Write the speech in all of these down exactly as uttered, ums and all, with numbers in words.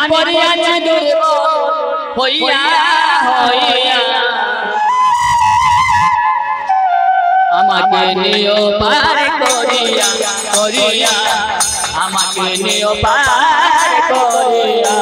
পড়িয়াছি দুর্বল হইয়া হইয়া আমাকে নিও পার করিয়া করিয়া আমাকে নিও পার করিয়া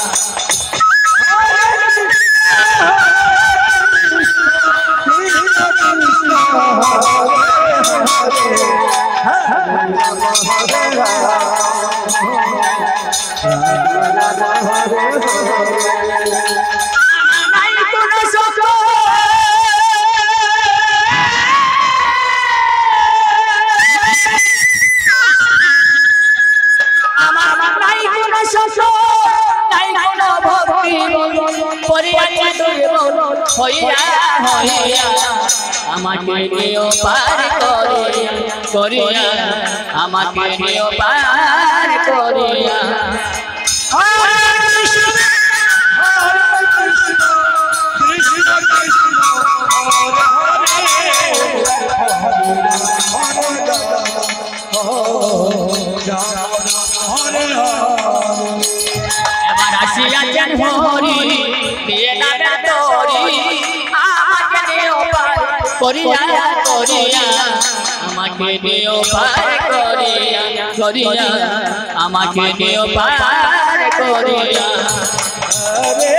আমাকে নিও পার করিয়া করিয়া আমাকে নিও পার করিয়া হরে কৃষ্ণ হরে কৃষ্ণ কৃষ্ণ কৃষ্ণ হরে হরে এবার আসিয়াছেন হরি নিয়ে নামে তোরি আমাকে নিও পার করিয়া করিয়া আমাকে নিও পার করিয়া করিয়া আমাকে নিও পার করিয়া হরে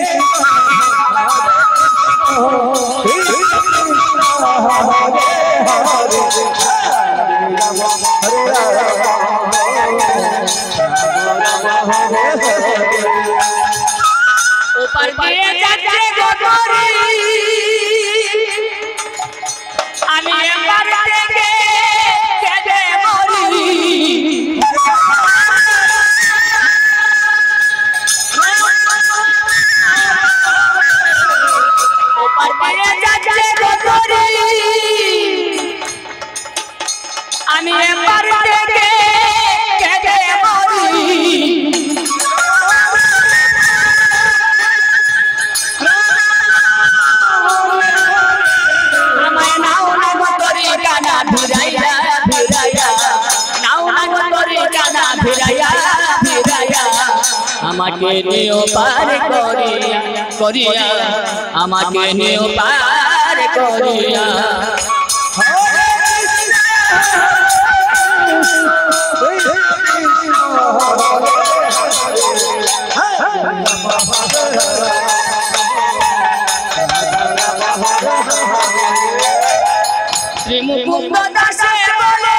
ऊपर দিয়ে যাচ্ছে গোগরি আমি এবার থেকে কেঁদে মরি ऊपर দিয়ে যাচ্ছে গোগরি আমি এবার থেকে কেঁদে মরি আমাকে নিও পার করিয়া করিয়া আমাকে নিও পার করিয়া হরে শ্রী মুকুন্দ দাসে বলে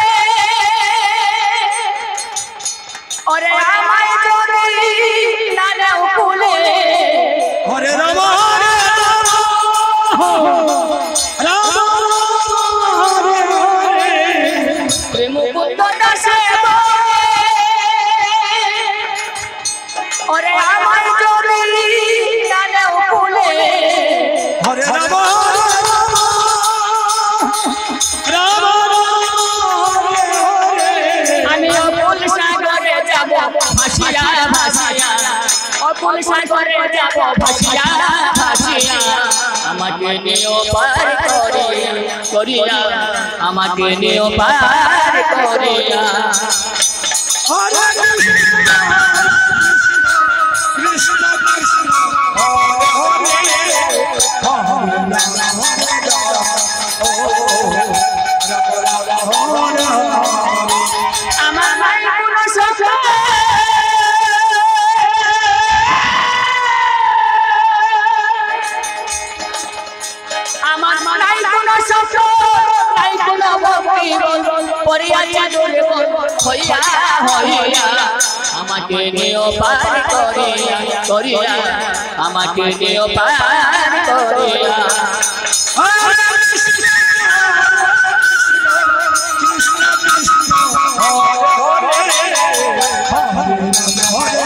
ওরে আমায় যদি না নাও কুলে হরে রাম হরে রাম হরে হরে শ্রী মুকুন্দ দাসে বলে ওরে আমায় যদি না নাও কুলে হরে রাম ভাসিয়া ভাসিয়া অকুল সাগরে যাব ভাসিয়া ভাসিয়া আমাকে নিও পার করিয়া করিয়া আমাকে নিও পার করিয়া হরে কৃষ্ণ কৃষ্ণ হরে হরে আমার মাই কোন সখা আমার নাই কোন সখা নাই কোন ভক্তি পড়িয়াছি দুর্বল হইয়া হইয়া আমাকে নিও পার করিয়া করিয়া আমাকে নিও পার করিয়া হরে কৃষ্ণ কৃষ্ণ কৃষ্ণ হরে হরে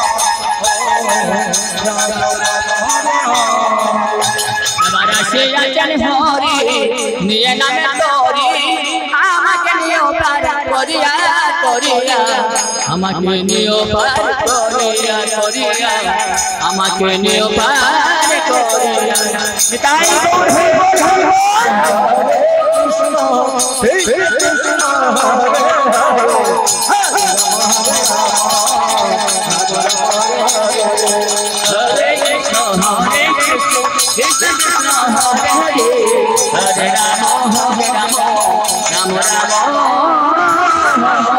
এবার আসিয়াছেন হরি নিয়ে নামে তোরি আমাকে নিও পার করিয়া করিয়া আমাকে নিও পার করিয়া করিয়া আমাকে নিও পার করিয়া তাই বল হরে কৃষ্ণ কৃষ্ণ হরে হরে কৃষ্ণ কৃষ্ণ হরে হরে হরে রাম হরে রাম রাম রাম